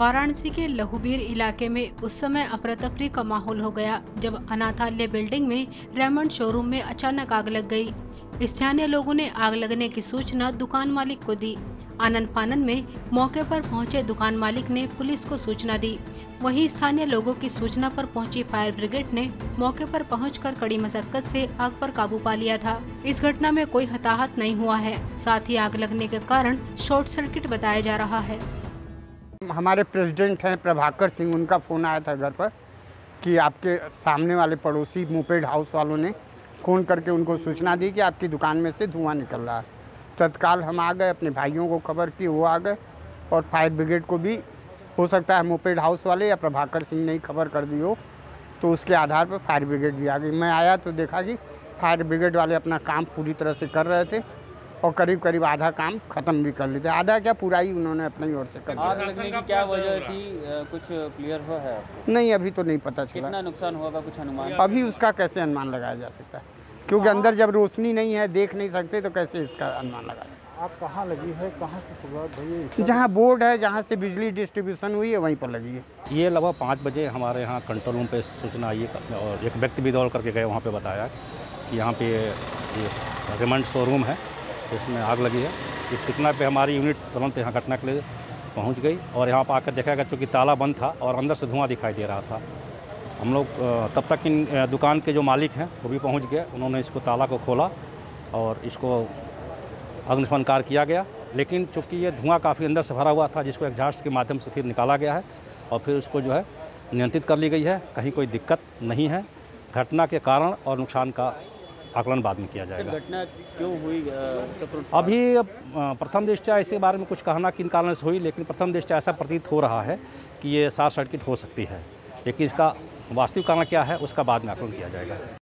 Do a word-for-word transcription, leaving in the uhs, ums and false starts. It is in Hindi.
वाराणसी के लहूबीर इलाके में उस समय अफरा तफरी का माहौल हो गया जब अनाथालय बिल्डिंग में रेमंड शोरूम में अचानक आग लग गई। स्थानीय लोगों ने आग लगने की सूचना दुकान मालिक को दी। आनन फानन में मौके पर पहुंचे दुकान मालिक ने पुलिस को सूचना दी। वहीं स्थानीय लोगों की सूचना पर पहुंची फायर ब्रिगेड ने मौके पर पहुंचकर कड़ी मशक्कत से आग पर काबू पा लिया था। इस घटना में कोई हताहत नहीं हुआ है। साथ ही आग लगने के कारण शॉर्ट सर्किट बताया जा रहा है। हमारे प्रेसिडेंट हैं प्रभाकर सिंह, उनका फ़ोन आया था घर पर कि आपके सामने वाले पड़ोसी मोपेड हाउस वालों ने फ़ोन करके उनको सूचना दी कि आपकी दुकान में से धुआं निकल रहा है। तत्काल हम आ गए, अपने भाइयों को खबर की, वो आ गए और फायर ब्रिगेड को भी हो सकता है मोपेड हाउस वाले या प्रभाकर सिंह ने ही खबर कर दी हो, तो उसके आधार पर फायर ब्रिगेड भी आ गई। मैं आया तो देखा कि फायर ब्रिगेड वाले अपना काम पूरी तरह से कर रहे थे और करीब करीब आधा काम खत्म भी कर लेते, आधा क्या पूरा ही उन्होंने अपनी ओर से कर दिया। आग लगने की क्या वजह थी, कुछ क्लियर हुआ है आपको? नहीं, अभी तो नहीं पता चला। कितना नुकसान होगा, कुछ अनुमान? अभी उसका कैसे अनुमान लगाया जा सकता है, क्योंकि अंदर जब रोशनी नहीं है, देख नहीं सकते, तो कैसे इसका अनुमान लगा सकते। आप कहाँ लगी है, कहाँ से शुरुआत हुई है? जहाँ बोर्ड है, जहाँ से बिजली डिस्ट्रीब्यूशन हुई है, वहीं पर लगी है। ये लगभग पाँच बजे हमारे यहाँ कंट्रोल रूम पे सूचना आई है और एक व्यक्ति भी दौड़ करके गए, वहाँ पे बताया कि यहाँ पे ये रेमंड शोरूम है, इसमें आग लगी है। इस सूचना पे हमारी यूनिट तुरंत यहाँ घटना के लिए पहुँच गई और यहाँ पर आकर देखा गया चूँकि ताला बंद था और अंदर से धुआं दिखाई दे रहा था। हम लोग तब तक इन दुकान के जो मालिक हैं वो भी पहुँच गए। उन्होंने इसको ताला को खोला और इसको अग्निशमन कार्य किया गया, लेकिन चूँकि ये धुआं काफ़ी अंदर से भरा हुआ था, जिसको एग्जॉस्ट के माध्यम से फिर निकाला गया है और फिर उसको जो है नियंत्रित कर ली गई है। कहीं कोई दिक्कत नहीं है। घटना के कारण और नुकसान का आकलन बाद में किया जाएगा। घटना क्यों हुई इसका अभी प्रथम दृष्टया इसके बारे में कुछ कहना किन कारण से हुई, लेकिन प्रथम दृष्टया ऐसा प्रतीत हो रहा है कि ये शॉर्ट सर्किट हो सकती है, लेकिन इसका वास्तविक कारण क्या है उसका बाद में आकलन किया जाएगा।